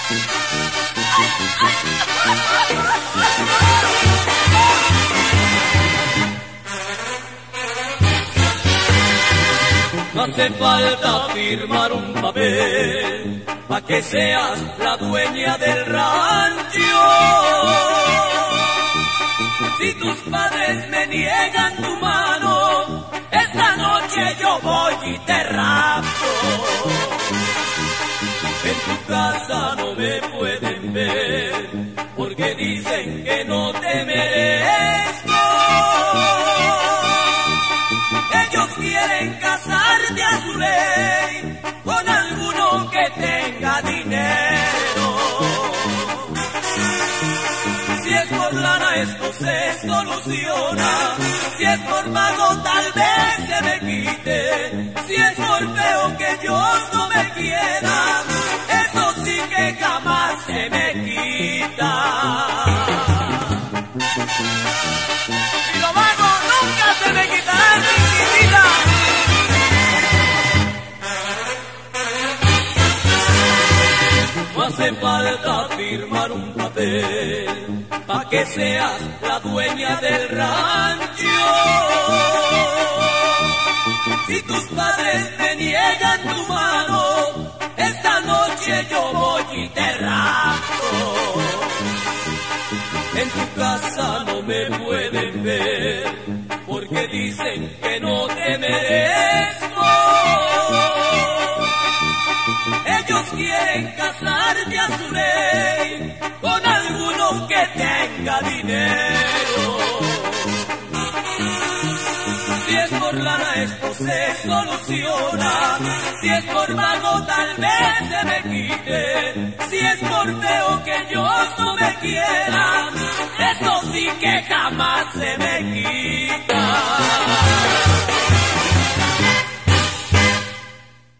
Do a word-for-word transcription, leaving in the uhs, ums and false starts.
No hace falta firmar un papel pa' que seas la dueña del rancho. Si tus padres me niegan tu mano, esta noche yo voy y te rapto. En tu casa no me pueden ver, porque dicen que no te merezco. Ellos quieren casarte a su ley con alguno que tenga dinero. Si es por lana esto se soluciona, si es por pago tal vez se me quite, si es por feo que Dios no me quiera, eso sí que jamás se me quita. Y lo vago nunca se me quitará, chiquitita. No hace falta firmar un papel pa' que seas la dueña del rancho. Si tus padres me niegan tu mano, esta noche yo voy y te rapto. En tu casa no me pueden ver, porque dicen que no te merezco. Ellos quieren casarte a su ley con alguno que tenga dinero. Si es por lana esto se soluciona, si es por vago tal vez se me quite, si es por feo que yo no me quiera, eso sí que jamás se me quita.